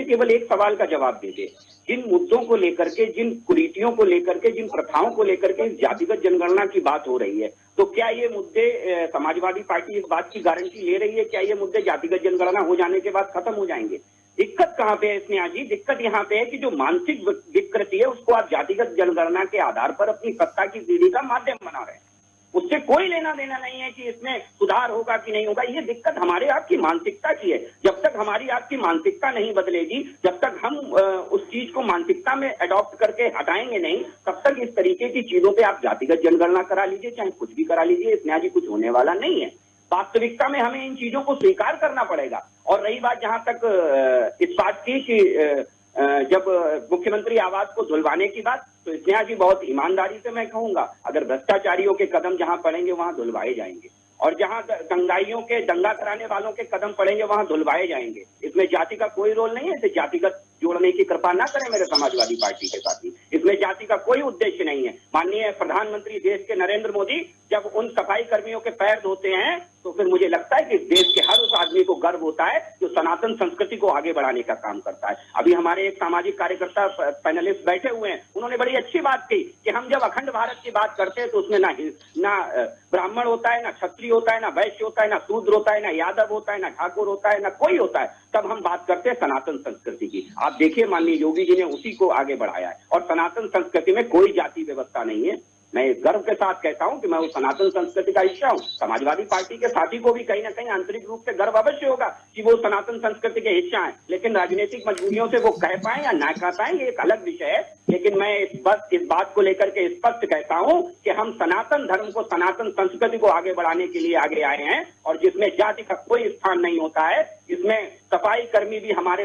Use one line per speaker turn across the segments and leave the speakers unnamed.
केवल एक सवाल का जवाब दे दे, जिन मुद्दों को लेकर के, जिन कुरीतियों को लेकर के, जिन प्रथाओं को लेकर के जातिगत जनगणना की बात हो रही है, तो क्या ये मुद्दे, समाजवादी पार्टी इस बात की गारंटी ले रही है, क्या ये मुद्दे जातिगत जनगणना हो जाने के बाद खत्म हो जाएंगे? दिक्कत कहां पे है स्नेहा जी? दिक्कत यहाँ पे है कि जो मानसिक विकृति है उसको आप जातिगत जनगणना के आधार पर अपनी सत्ता की सीढ़ी का माध्यम बना रहे हैं। उससे कोई लेना देना नहीं है कि इसमें सुधार होगा कि नहीं होगा। ये दिक्कत हमारे आपकी मानसिकता की है। जब तक हमारी आपकी मानसिकता नहीं बदलेगी, जब तक हम उस चीज को मानसिकता में अडॉप्ट करके हटाएंगे नहीं, तब तक इस तरीके की चीजों पे आप जातिगत जनगणना करा लीजिए, चाहे कुछ भी करा लीजिए, स्नेहा जी कुछ होने वाला नहीं है। वास्तविकता में हमें इन चीजों को स्वीकार करना पड़ेगा। और रही बात जहां तक इस बात की कि जब मुख्यमंत्री आवास को धुलवाने की बात, तो स्नेहा जी बहुत ईमानदारी से मैं कहूंगा, अगर भ्रष्टाचारियों के कदम जहां पड़ेंगे वहां धुलवाए जाएंगे, और जहां दंगाइयों के, दंगा कराने वालों के कदम पड़ेंगे वहां धुलवाए जाएंगे। इसमें जाति का कोई रोल नहीं है। इसे जातिगत जोड़ने की कृपा ना करें मेरे समाजवादी पार्टी के साथी। इसमें जाति का कोई उद्देश्य नहीं है। माननीय प्रधानमंत्री देश के नरेंद्र मोदी जब उन सफाई कर्मियों के पैर धोते हैं, तो फिर मुझे लगता है कि देश के हर उस आदमी को गर्व होता है जो सनातन संस्कृति को आगे बढ़ाने का काम करता है। अभी हमारे एक सामाजिक कार्यकर्ता पैनलिस्ट बैठे हुए हैं, उन्होंने बड़ी अच्छी बात कही कि हम जब अखंड भारत की बात करते हैं तो उसमें ना ब्राह्मण होता है, ना क्षत्रिय होता है, ना वैश्य होता है, ना शूद्र होता है, ना यादव होता है, ना ठाकुर होता है, ना कोई होता है। तब हम बात करते हैं सनातन संस्कृति की। आप देखिए माननीय योगी जी ने उसी को आगे बढ़ाया है, और सनातन संस्कृति में कोई जाति व्यवस्था नहीं है। मैं गर्व के साथ कहता हूं कि मैं उस सनातन संस्कृति का हिस्सा हूं। समाजवादी पार्टी के साथी को भी कहीं ना कहीं आंतरिक रूप से गर्व अवश्य होगा कि वो सनातन संस्कृति के हिस्सा हैं, लेकिन राजनीतिक मजबूरियों से वो कह पाए या ना कह पाए ये एक अलग विषय है। लेकिन मैं इस बात को लेकर के स्पष्ट कहता हूं कि हम सनातन धर्म को, सनातन संस्कृति को आगे बढ़ाने के लिए आगे आए हैं, और जिसमें जाति का कोई स्थान नहीं होता है। इसमें सफाई कर्मी भी हमारे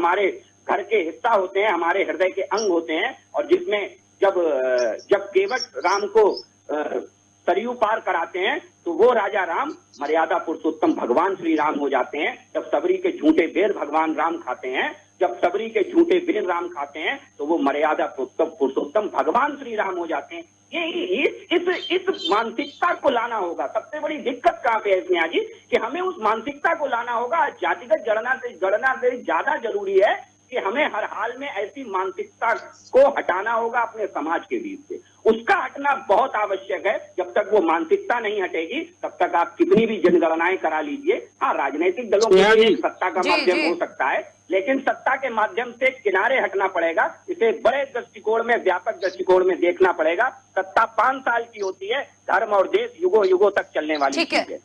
घर के हिस्सा होते हैं, हमारे हृदय के अंग होते हैं, और जिसमें जब केवट राम को सरयू पार कराते हैं तो वो राजा राम मर्यादा पुरुषोत्तम भगवान श्री राम हो जाते हैं। जब सबरी के झूठे बेर भगवान राम खाते हैं, जब सबरी के झूठे बेर राम खाते हैं, तो वो मर्यादा पुरुषोत्तम भगवान श्री राम हो जाते हैं। ये इस मानसिकता को लाना होगा। सबसे बड़ी दिक्कत कहां पे है स्नेहा जी कि हमें उस मानसिकता को लाना होगा। जातिगत गणना से ज्यादा जरूरी है कि हमें हर हाल में ऐसी मानसिकता को हटाना होगा अपने समाज के बीच से। उसका हटना बहुत आवश्यक है। जब तक वो मानसिकता नहीं हटेगी तब तक आप कितनी भी जनगणनाएं करा लीजिए। हाँ, राजनीतिक दलों के लिए सत्ता का माध्यम हो सकता है, लेकिन सत्ता के माध्यम से किनारे हटना पड़ेगा। इसे बड़े दृष्टिकोण में, व्यापक दृष्टिकोण में देखना पड़ेगा। सत्ता 5 साल की होती है, धर्म और देश युगों युगों तक चलने वाली चीज है।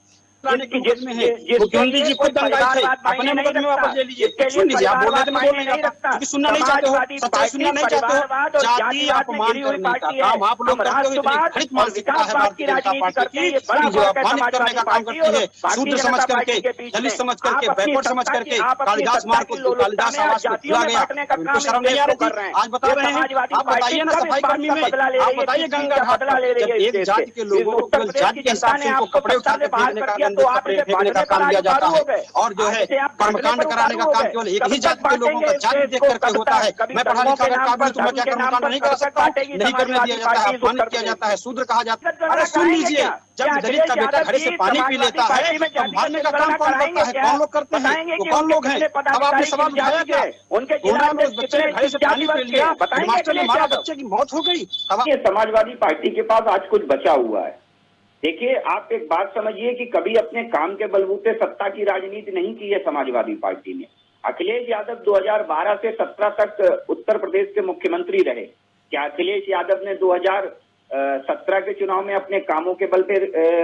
मुख्यमंत्री जी खुद दंगाई थे, अपने मदद में वापस ले लीजिए। सुन लीजिए, आप बोल रहे थे मैं बोल नहीं रहा था, क्योंकि सुनना नहीं चाहते हो, सच्चाई सुनना नहीं चाहते हो। जाति अपमान करने का काम आप लोग करते हो। इतनी घटित मानसिकता है भारतीय जनता पार्टी की, जो अपमानित करने का काम करती है, शूद्र समझ करके, दलित समझ करके, बैकवर्ड समझ करके। कालिदास मार्ग को, कालिदास आवास को खुला गया, उनको शर्म नहीं आ रही थी, आज बता रहे हैं। आप बताइए ना सफाई कर्मी में, आप बताइए गंगा घाट पर जब एक जाति के लोगों को केवल जाति के हिसाब से उनको कपड़े उठा के फेंकने का, कपड़े फेंकने का काम किया जाता है, और जो है कर्मकांड कराने का काम केवल एक ही जाति के लोगों का जाति देख करके होता है। मैं पढ़ा लिखा अगर काबिल तो मैं क्या कर्मकांड नहीं कर सकता? नहीं करने दिया जाता है, अपमानित किया जाता है, शूद्र कहा जाता है। अरे सुन लीजिए, जब दलित का बेटा घड़े से पानी पी लेता है, संभालने का काम कौन करता है? कौन लोग करते हैं? वो कौन लोग हैं? अब आपने सवाल उठाया क्या? गोंडा में उस बच्चे ने घड़े से पानी पी लिया, मास्टर ने मारा, बच्चे की मौत हो गई।
समाजवादी पार्टी के पास आज कुछ बचा हुआ है। देखिए, आप एक बात समझिए कि कभी अपने काम के बलबूते सत्ता की राजनीति नहीं की है समाजवादी पार्टी ने। अखिलेश यादव 2012 से 17 तक उत्तर प्रदेश के मुख्यमंत्री रहे। क्या अखिलेश यादव ने 2017 के चुनाव में अपने कामों के बल पे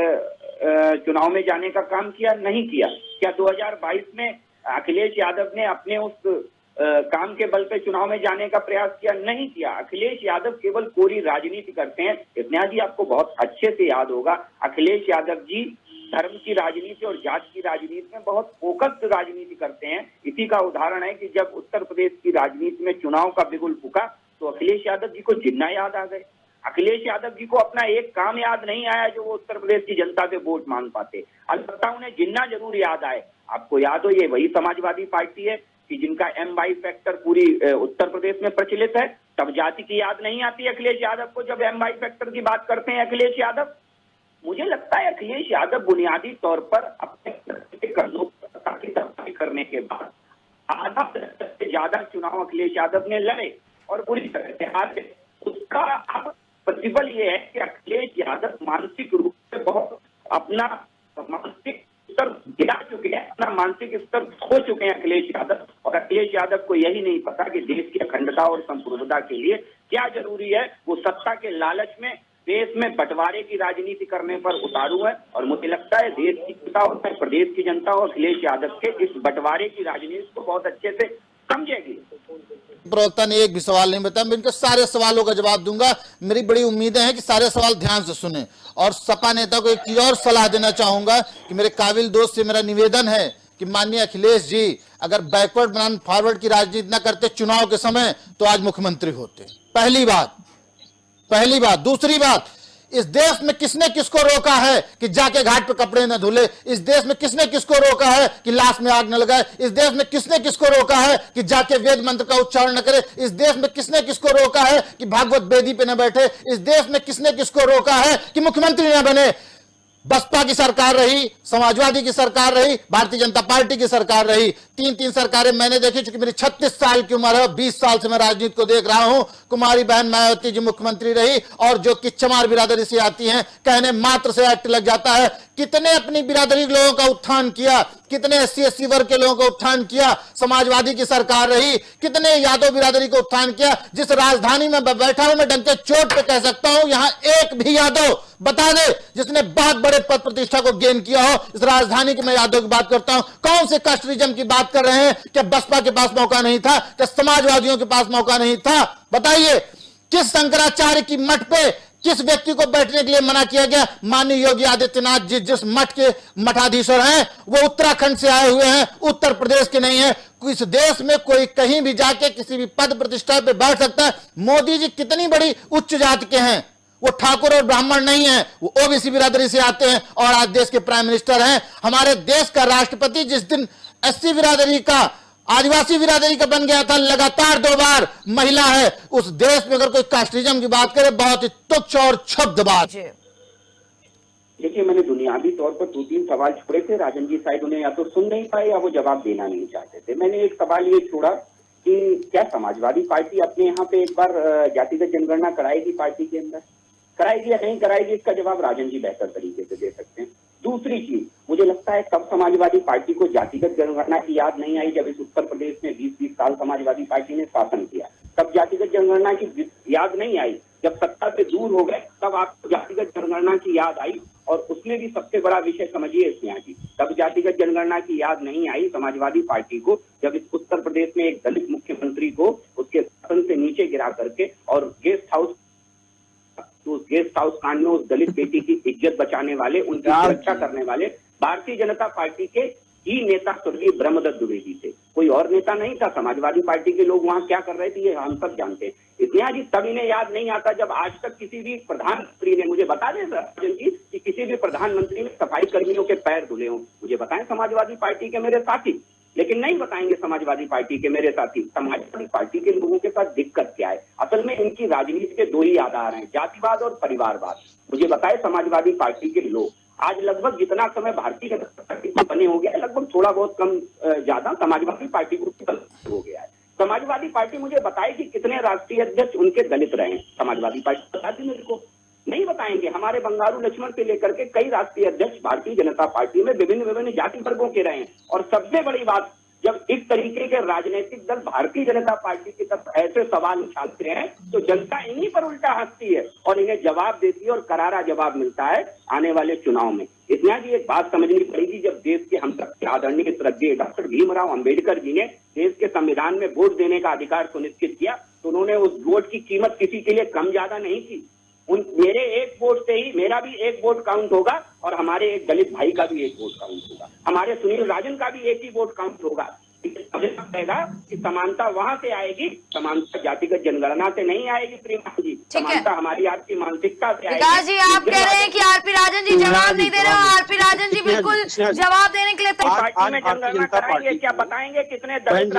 चुनाव में जाने का काम किया? नहीं किया। क्या 2022 में अखिलेश यादव ने अपने उस काम के बल पे चुनाव में जाने का प्रयास किया? नहीं किया। अखिलेश यादव केवल कोरी राजनीति करते हैं। स्नेहा जी, आपको बहुत अच्छे से याद होगा, अखिलेश यादव जी धर्म की राजनीति और जात की राजनीति में बहुत फोकस्ड राजनीति करते हैं। इसी का उदाहरण है कि जब उत्तर प्रदेश की राजनीति में चुनाव का बिगुल फूका तो अखिलेश यादव जी को जिन्ना याद आ गए। अखिलेश यादव जी को अपना एक काम याद नहीं आया जो वो उत्तर प्रदेश की जनता से वोट मांग पाते। अलबत्ता उन्हें जिन्ना जरूर याद आए। आपको याद हो, ये वही समाजवादी पार्टी है कि जिनका MY फैक्टर पूरी उत्तर प्रदेश में प्रचलित है। तब जाति की याद नहीं आती अखिलेश यादव को जब MY फैक्टर की बात करते हैं अखिलेश यादव। मुझे लगता है अखिलेश यादव बुनियादी तौर पर अपने कर्जों की तरक्की करने के बाद आधा ज्यादा चुनाव अखिलेश यादव ने लड़े और बुरी तरह से हार गए। उसका अब प्रतिफल ये है कि अखिलेश यादव मानसिक रूप से बहुत अपना मानसिक स्तर गिरा चुके हैं, अपना मानसिक स्तर खो चुके हैं अखिलेश यादव। और अखिलेश यादव को यही नहीं पता कि देश की अखंडता और संप्रभुता के लिए क्या जरूरी है। वो सत्ता के लालच में देश में बंटवारे की राजनीति करने पर उतारू है और मुझे लगता है देश की जनता और प्रदेश की जनता और अखिलेश यादव के इस बंटवारे की राजनीति को बहुत अच्छे से समझेगी।
प्रवक्ता ने एक भी सवाल नहीं बताया, मैं इनके सारे सवालों का जवाब दूंगा। मेरी बड़ी उम्मीदें हैं कि सारे सवाल ध्यान से सुने। और सपा नेता को एक चीज और सलाह देना चाहूंगा कि मेरे काबिल दोस्त से मेरा निवेदन है कि माननीय अखिलेश जी अगर बैकवर्ड बनाम फॉरवर्ड की राजनीति न करते चुनाव के समय तो आज मुख्यमंत्री होते। पहली बात। दूसरी बात, इस देश में किसने किसको रोका है कि जाके घाट पे कपड़े न धुले? इस देश में किसने किसको रोका है कि लाश में आग न लगाए? इस देश में किसने किसको रोका है कि जाके वेद मंत्र का उच्चारण न करे? इस देश में किसने किसको रोका है कि भागवत बेदी पे न बैठे? इस देश में किसने किसको रोका है कि मुख्यमंत्री न बने? बसपा की सरकार रही, समाजवादी की सरकार रही, भारतीय जनता पार्टी की सरकार रही। तीन सरकारें मैंने देखी। चूंकि मेरी 36 साल की उम्र है, 20 साल से मैं राजनीति को देख रहा हूं। कुमारी बहन मायावती जी मुख्यमंत्री रही और जो कि चमार बिरादरी से आती हैं, कहने मात्र से एक्ट लग जाता है। कितने अपनी बिरादरी के लोगों का उत्थान किया, कितने SC/SC वर्ग के लोगों का उत्थान किया। समाजवादी की सरकार रही, कितने यादव बिरादरी को उत्थान किया। जिस राजधानी में बैठा हूं मैं डंके चोट पे कह सकता हूं, यहां एक भी यादव बता दे जिसने बहुत बड़े पद प्रतिष्ठा को गेन किया हो। इस राजधानी की मैं यादव की बात करता हूं। कौन से कास्टरिज्म की बात कर रहे हैं? क्या बसपा के पास मौका नहीं था? क्या समाजवादियों के पास मौका नहीं था? बताइए, किस शंकराचार्य की मठ पे किस व्यक्ति को बैठने के लिए मना किया गया? माननीय योगी आदित्यनाथ जी जिस मठ के मठाधीश्वर हैं वो उत्तराखंड से आए हुए हैं, उत्तर प्रदेश के नहीं है। इस देश में कोई कहीं भी जाके किसी भी पद प्रतिष्ठा पे बैठ सकता है। मोदी जी कितनी बड़ी उच्च जाति के हैं, वो ठाकुर और ब्राह्मण नहीं है, वो OBC बिरादरी से आते हैं और आज देश के प्राइम मिनिस्टर हैं। हमारे देश का राष्ट्रपति जिस दिन SC बिरादरी का, आदिवासी बिरादरी का बन गया था, लगातार 2 बार महिला है। उस देश में अगर कोई कास्टिज्म की बात करे, बहुत ही तुच्छ और क्षुब्ध बात।
देखिए, मैंने दुनियावी तौर पर 2-3 सवाल छोड़े थे। राजन जी शायद उन्हें या तो सुन नहीं पाए या वो जवाब देना नहीं चाहते थे। मैंने एक सवाल ये छोड़ा कि क्या समाजवादी पार्टी अपने यहाँ पे एक बार जातिगत जनगणना कराएगी? पार्टी के अंदर कराएगी या नहीं कराएगी, इसका जवाब राजन जी बेहतर तरीके से दे सकते हैं। दूसरी चीज, मुझे लगता है तब समाजवादी पार्टी को जातिगत जनगणना की याद नहीं आई जब इस उत्तर प्रदेश में 20-20 साल समाजवादी पार्टी ने शासन किया। तब जातिगत जनगणना की याद नहीं आई। जब सत्ता से दूर हो गए तब आपको जातिगत जनगणना की याद आई। और उसमें भी सबसे बड़ा विषय समझिए इसमें आगे, तब जातिगत जनगणना की याद नहीं आई समाजवादी पार्टी को जब इस उत्तर प्रदेश में एक दलित मुख्यमंत्री को उसके शासन से नीचे गिरा करके और गेस्ट हाउस कांड में उस दलित बेटी की इज्जत बचाने वाले, उनकी सुरक्षा करने वाले भारतीय जनता पार्टी के ही नेता स्वर्गीय ब्रह्मदत्त द्विवेदी थे। कोई और नेता नहीं था। समाजवादी पार्टी के लोग वहां क्या कर रहे थे ये हम सब जानते हैं। इतना जी तब इन्हें याद नहीं आता जब आज तक किसी भी प्रधानमंत्री ने, मुझे बता दें सर कि किसी भी प्रधानमंत्री ने सफाई कर्मियों के पैर धुले हों। मुझे बताएं समाजवादी पार्टी के मेरे साथी, लेकिन नहीं बताएंगे समाजवादी पार्टी के मेरे साथी। समाजवादी पार्टी के लोगों के साथ दिक्कत क्या है? असल में इनकी राजनीति के 2 ही आधार हैं, जातिवाद और परिवारवाद। मुझे बताए समाजवादी पार्टी के लोग आज लगभग जितना समय भारतीय जनता पार्टी को बने हो गया है, लगभग थोड़ा बहुत कम ज्यादा समाजवादी पार्टी को हो गया है। समाजवादी पार्टी मुझे बताए कि कितने राष्ट्रीय अध्यक्ष उनके दलित रहे। समाजवादी पार्टी बताती मेरे को नहीं बताएंगे। हमारे बंगारू लक्ष्मण से लेकर के कई राष्ट्रीय अध्यक्ष भारतीय जनता पार्टी में विभिन्न जाति वर्गों के रहे। और सबसे बड़ी बात, जब इस तरीके के राजनीतिक दल भारतीय जनता पार्टी की तरफ ऐसे सवाल उछालते हैं तो जनता इन्हीं पर उल्टा हंसती है और इन्हें जवाब देती है और करारा जवाब मिलता है आने वाले चुनाव में। इतना जी एक बात समझनी पड़ेगी, जब देश के हम सबके आदरणीय श्रद्धेय डॉक्टर भीमराव अंबेडकर जी ने देश के संविधान में वोट देने का अधिकार सुनिश्चित किया तो उन्होंने उस वोट की कीमत किसी के लिए कम ज्यादा नहीं की। मेरे एक वोट से ही मेरा भी एक वोट काउंट होगा और हमारे एक दलित भाई का भी एक वोट काउंट होगा, हमारे सुनील राजन का भी एक ही वोट काउंट होगा। रहेगा कि समानता वहां से आएगी, समानता जातिगत जनगणना से नहीं आएगी। प्रियंका जी, समानता हमारी आपकी मानसिकता से आएगी।
जी आप कह रहे हैं कि आरपी राजन जी जवाब नहीं दे रहे हो। आरपी राजन जी बिल्कुल जवाब देने के लिए
पार्टी में जनगणना कराएंगे, क्या बताएंगे कितने दलित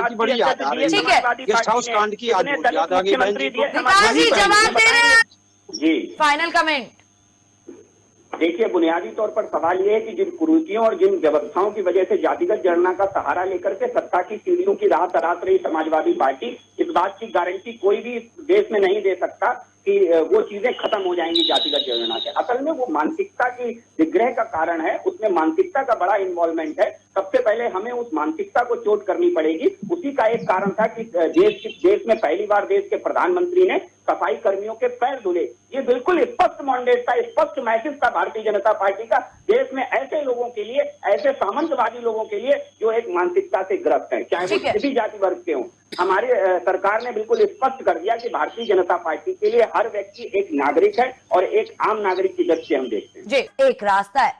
मुख्यमंत्री दिए? जवाब दे रहे हैं
जी।
फाइनल कमेंट
देखिए, बुनियादी तौर पर सवाल ये है कि जिन कुरीतियों और जिन व्यवस्थाओं की वजह से जातिगत जनगणना का सहारा लेकर के सत्ता की सीढ़ियों की राह तराश रही समाजवादी पार्टी, इस बात की गारंटी कोई भी देश में नहीं दे सकता कि वो चीजें खत्म हो जाएंगी जातिगत जनगणना से। असल में वो मानसिकता की विग्रह का कारण है, उसमें मानसिकता का बड़ा इन्वॉल्वमेंट है। सबसे पहले हमें उस मानसिकता को चोट करनी पड़ेगी। उसी का एक कारण था कि देश में पहली बार देश के प्रधानमंत्री ने सफाई कर्मियों के पैर धुले। ये बिल्कुल स्पष्ट मैंडेट था, स्पष्ट मैसेज था भारतीय जनता पार्टी का देश में ऐसे लोगों के लिए, ऐसे सामंतवादी लोगों के लिए जो एक मानसिकता से ग्रस्त है, चाहे वो किसी जाति वर्ग के हों। हमारी सरकार ने बिल्कुल स्पष्ट कर दिया कि भारतीय जनता पार्टी के लिए हर व्यक्ति एक नागरिक है और एक आम नागरिक की दृष्टि से हम देखते हैं।
जी, एक रास्ता है